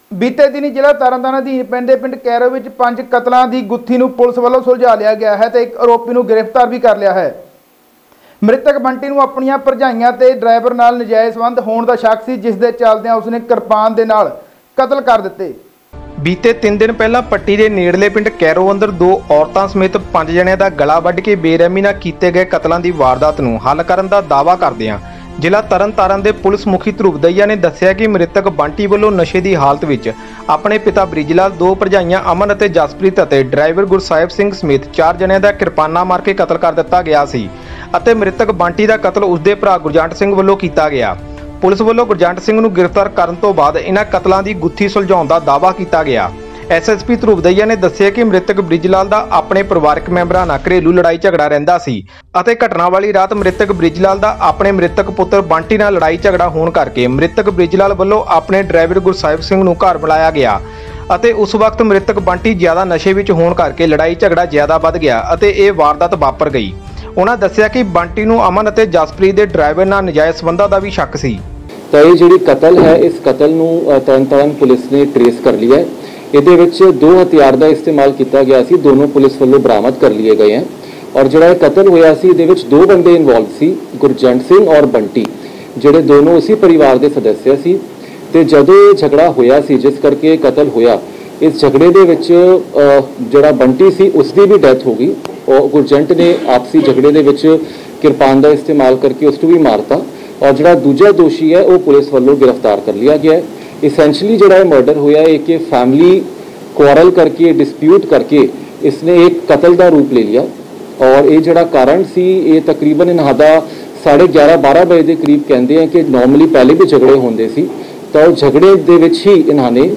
बीते दिनी जिला तरनतारण अधीन पैंदे पिंड कैरो विच 5 कतलों की गुत्थी नूं पुलिस वालों सुलझा लिया गया है तो एक आरोपी नूं गिरफ्तार भी कर लिया है। मृतक बंटी नूं अपणियां भरजाइयां ते ड्राइवर नाल नजायज़ संबंध होण दा शक सी, जिस दे चलदिआं उसने किरपान दे नाल कतल कर दित्ते। बीते 3 दिन पहला पट्टी के नेड़ले पिंड कैरो अंदर 2 औरतां समेत 5 जणिਆਂ ਦਾ गला वढ़ के बेरहमी नाल कीते गए कतलों की वारदात नूं हल करन दा दावा करदिआं जिला तरनतारण के पुलिस मुखी ध्रुव दईया ने दस्सिया कि मृतक बंटी वालों नशे की हालत में अपने पिता बरिजलाल, 2 भरजाइयां अमन और जसप्रीत और ड्राइवर गुरसाहिब सिंह समेत 4 जणिਆਂ ਦਾ किरपाना मार के कतल कर दिता गया सी ਅਤੇ मृतक बंटी का कतल उसके भरा गुरजंट सिंह वालों किया गया। पुलिस वालों गुरजंट सिंह नूं गिरफ्तार करन तो बाद इन्हां कतलों की गुत्थी सुलझाउण दा दावा किया गया। SSP ध्रुव दईया ने दस्सिया कि मृतक बरिजलाल का अपने परिवारक मैंबरां नाल घरेलू लड़ाई झगड़ा रहिंदा सी ਅਤੇ घटना वाली रात मृतक बरिजलाल का अपने मृतक पुत्र बंटी नाल लड़ाई झगड़ा होने करके मृतक बरिजलाल वालों अपने ड्राइवर गुरसाहिब सिंह नूं घर बुलाया गया ਅਤੇ उस वक्त मृतक बंटी ज़्यादा नशे विच होने करके लड़ाई झगड़ा ज़्यादा वध गया ਅਤੇ ਇਹ वारदात वापर गई। उन्होंने दस्सिया कि बंटी नूं अमन ਅਤੇ जसप्रीत के ड्राइवर नाल नजायज़ संबंधां दा भी शक सी। तो ये जी कतल है, इस कतल नूं तरनतारण पुलिस ने ट्रेस कर लिया है। ਇਹਦੇ ਵਿੱਚ 2 ਹਥਿਆਰ ਦਾ ਇਸਤੇਮਾਲ ਕੀਤਾ ਗਿਆ ਸੀ, ਦੋਨੋਂ ਪੁਲਿਸ ਵੱਲੋਂ ਬਰਾਮਦ ਕਰ ਲਏ ਗਏ ਹਨ। ਔਰ ਜਿਹੜਾ ਇਹ ਕਤਲ ਹੋਇਆ ਸੀ ਇਹਦੇ ਵਿੱਚ 2 ਬੰਦੇ ਇਨਵੋਲਵ ਸੀ, ਗੁਰਜੰਟ ਸਿੰਘ ਔਰ ਬੰਟੀ, ਜਿਹੜੇ ਦੋਨੋਂ ਉਸੇ ਪਰਿਵਾਰ ਦੇ ਸਦੱਸਿਆ ਸੀ। ਤੇ ਜਦੋਂ ਇਹ ਝਗੜਾ ਹੋਇਆ ਸੀ ਜਿਸ ਕਰਕੇ ਕਤਲ ਹੋਇਆ, ਇਸ ਝਗੜੇ ਦੇ ਵਿੱਚ ਜਿਹੜਾ ਬੰਟੀ ਸੀ ਉਸ ਦੀ ਵੀ ਡੈਥ ਹੋ ਗਈ ਔਰ ਗੁਰਜੰਟ ਨੇ ਆਪਸੀ ਝਗੜੇ ਦੇ ਵਿੱਚ ਕਿਰਪਾਨ ਦਾ ਇਸਤੇਮਾਲ ਕਰਕੇ ਉਸ ਨੂੰ ਵੀ ਮਾਰਤਾ ਔਰ ਜਿਹੜਾ ਦੂਜਾ ਦੋਸ਼ੀ ਹੈ ਉਹ ਪੁਲਿਸ ਵੱਲੋਂ गिरफ्तार कर लिया गया है। इसेंशली जो मर्डर होया एक फैमिली क्वारल करके डिस्प्यूट करके इसने एक कतल का रूप ले लिया और ये जड़ा कारण सी ये तकरीबन इन्हां दा 11:30-12 बजे के करीब कहते हैं कि नॉर्मली पहले भी झगड़े होंदे सी तो झगड़े दे विच ही इन्हां ने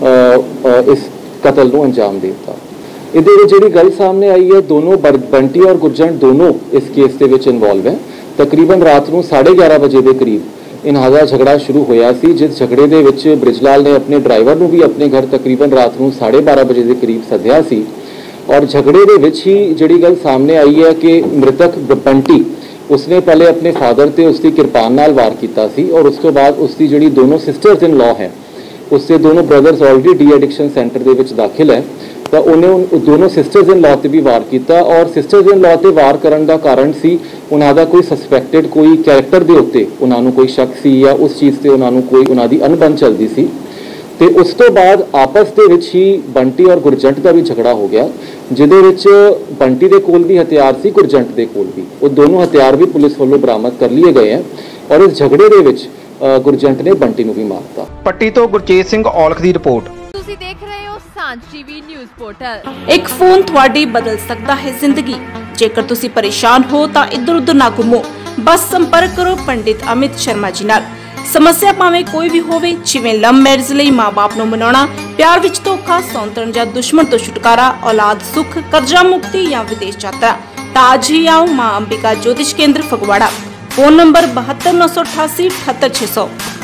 इस कतल नूं अंजाम दे दिता। इहदे विच जिहड़ी गल सामने आई है, दोनों बंटी और गुरजंट दोनों इस केस दे विच इनवॉल्व है। तकरीबन रात नूं 11:30 बजे के करीब इन्हां दा झगड़ा शुरू होया सी, जिस झगड़े दे विच बरिजलाल ने अपने ड्राइवर नूं भी अपने घर तकरीबन रात नूं 12:30 बजे के करीब सद्दिया सी और झगड़े दे विच ही जिहड़ी गल सामने आई है कि मृतक बंटी उसने पहले अपने फादर ते उसकी किरपान नाल वार कीता सी और उस तो बाद उसकी जिहड़ी दोनों सिस्टर्स इन लॉ है, उससे दोनों brothers already de addiction centre दे विच दाखिल है, तो उन्हें दोनों सिस्टर्स इन लॉ ते भी वार किया और सिस्टर्स इन लॉ ते वार करन दा कारण सी उन्हां दा कोई सस्पैक्टेड कोई कैरेक्टर दे उत्ते उन्हां नूं कोई शक सी या उस चीज़ ते उन्हां नूं कोई उन्हां दी अनबन चलदी सी। ते उस तो बाद आपस दे विच ही बंटी और गुरजंट का भी झगड़ा हो गया, जिहदे विच बंटी दे कोल भी हथियार सी, गुरजंट दे कोल भी, वो दोनों हथियार भी पुलिस वालों बरामद कर लिए गए हैं और इस झगड़े दे विच गुरजंट ने बंटी नूं भी मारता। पट्टी तो गुरचेत सिंह औलख दी रिपोर्ट। ਤੁਸੀਂ ਦੇਖ ਰਹੇ ਹੋ ਸਾਂਝ ਟੀਵੀ ਨਿਊਜ਼ ਪੋਰਟਲ। एक फोन ਤੁਹਾਡੀ बदल सकता है जिंदगी। जेकर ਤੁਸੀਂ परेशान हो ਤਾਂ इधर उधर ना घूमो, बस संपर्क करो पंडित अमित शर्मा जी नाल। समस्या भावें कोई भी होवे, जिवें लव मैरिज लई मां-बाप नूं मनाउणा, प्यार विच धोखा, सौंतरण जां दुश्मन तो छुटकारा, औलाद सुख, कर्जा मुक्ति या विदेश यात्रा, तां आज ही आओ मां अंबिका ज्योतिष केंद्र फगवाड़ा। Phone number 72 988 78 600।